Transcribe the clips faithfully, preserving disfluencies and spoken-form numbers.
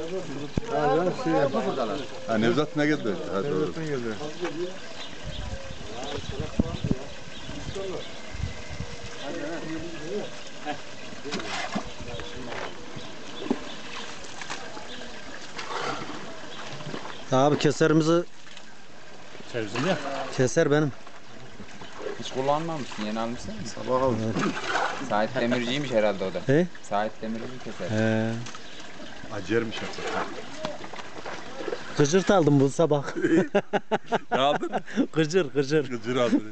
Ha Nevzat ne geldi? Ha doğru. Nevzat'tan geldi. Abi keserimizi Sevzini ya. keser benim. Hiç kullanmamışsın, yeni almışsın mı? Sabah aldım. Sait Demirci'ymiş herhalde o da. He? Sait Demirci keser. He. Acermiş yoksa. Gıcırt aldım bu sabah. Ne aldın? Gıcır gıcır. Gıcır aldın.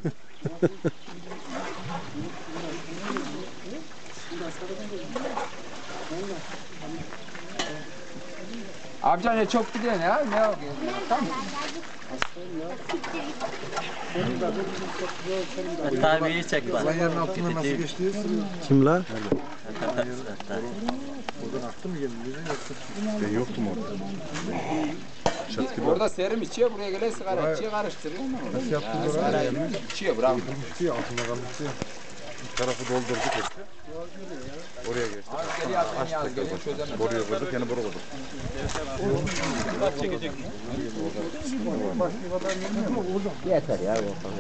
Amca ne çok gidiyorsun ya? Ne o? Tamam. Tabii çek bak. Lan yerin altından nasıl geçtiyiz? Kim lan? Oradan aktı mı geldi? Ben yoktum orada. Çat gibi. Orada serim içiyor, buraya gelen sigara içiyor, karıştırıyor mu? Nasıl yaptınız oraya? İçiyor, bravo. Durmuştu ya, altında kalmıştı ya. Bir tarafı doldurduk hepsi. Oraya geçtik. Az geliyor, az geliyor, az geliyor, çözemez. Boruya koyduk, yani boru koyduk. Yeter ya.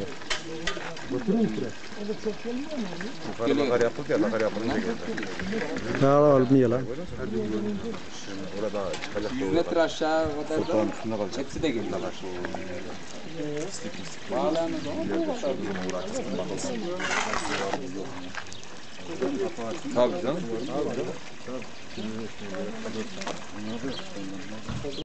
Yukarı lakar yaptık ya, lakar yapılınca geldi. Ne olmuyor lan? Orada çıkacak yüz doğru. metre aşağı kadar da Sokağın üstünde kalacak. hepsi de geliyor. Bağlayanız Tabii canım.